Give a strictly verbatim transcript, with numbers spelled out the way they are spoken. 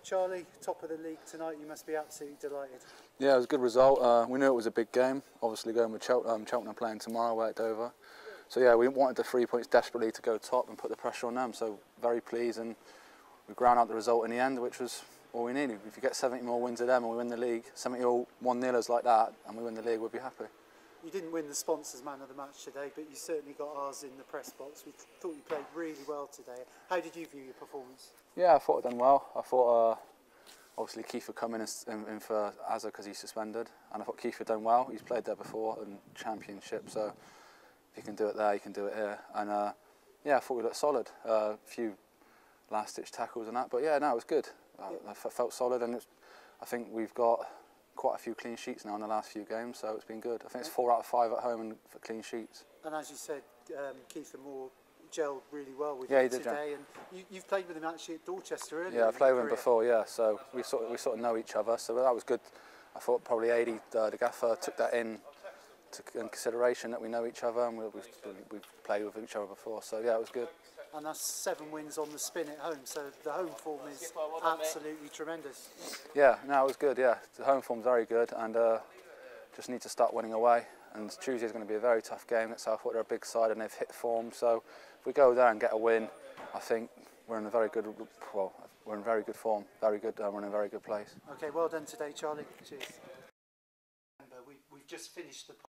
Charlie, top of the league tonight, you must be absolutely delighted. Yeah, it was a good result. Uh, we knew it was a big game, obviously going with Chel um, Cheltenham playing tomorrow away at Dover. So yeah, we wanted the three points desperately to go top and put the pressure on them, so very pleased, and we ground out the result in the end, which was all we needed. If you get seventy more wins of them and we win the league, seventy all one-nillers like that, and we win the league, we'll be happy. You didn't win the sponsors man of the match today, but you certainly got ours in the press box. We thought you played really well today. How did you view your performance? Yeah, I thought I'd done well. I thought uh, obviously Keith would come in, in, in for Azza because he's suspended, and I thought Keith had done well. He's played there before in Championship, so if you can do it there, you can do it here. And uh, yeah, I thought we looked solid. A uh, few last-ditch tackles and that, but yeah, no, it was good. I, I felt solid, and it's, I think we've got quite a few clean sheets now in the last few games, so it's been good. I think it's four out of five at home and for clean sheets. And as you said, um, Keith and Moore gelled really well with yeah, you he did, today, and you, you've played with him actually at Dorchester earlier. Yeah, I played with him before, yeah, so we sort of, we sort of know each other, so that was good. I thought probably Adi, uh, the gaffer, took that in to, in consideration that we know each other and we, we've, we've played with each other before, so yeah, it was good. And that's seven wins on the spin at home, so the home form is absolutely tremendous. Yeah, no, it was good, yeah. The home form's very good, and uh, just need to start winning away. And Tuesday's going to be a very tough game at Southport. They're a big side and they've hit form, so if we go there and get a win, I think we're in a very good, well, we're in very good form, very good, uh, we're in a very good place. Okay, well done today, Charlie. Cheers. We've just finished the